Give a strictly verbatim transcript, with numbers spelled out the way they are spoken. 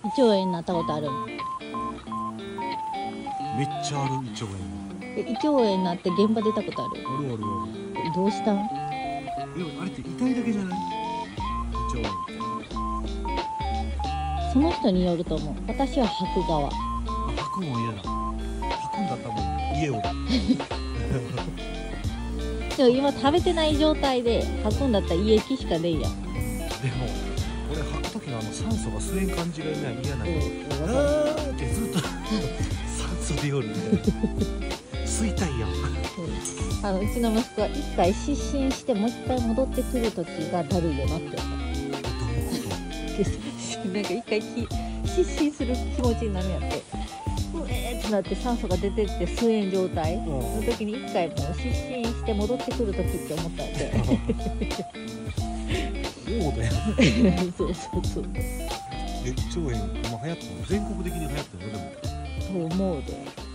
胃腸炎になったことある？ めっちゃある、胃腸炎。 え胃腸炎になって現場出たことある？ あるあるある。 どうしたん？ いや、あれって痛いだけじゃない？胃腸炎って。 その人によると思う。私は吐く側。 あ、吐くも嫌だ。吐くんだったらもう家を。 でも今食べてない状態で吐くんだったら胃液しかねえやん。 でも俺吐く時のあの酸素が吸えん感じが嫌な嫌なの。 うん、 あーってずっと酸素出よるみたいな。吸いたいやん。 あのうちの息子は一回失神してもう一回戻ってくる時がだるいよなって思った。なんか一回き失神する気持ちになるんやって、うえーってなって酸素が出てって吸えん状態の時に一回もう失神して戻ってくる時って思ったんで。 そうだよ。 そうそうそう。 え、胃腸炎今流行ったの？全国的に流行ったの？でも。 と思うで。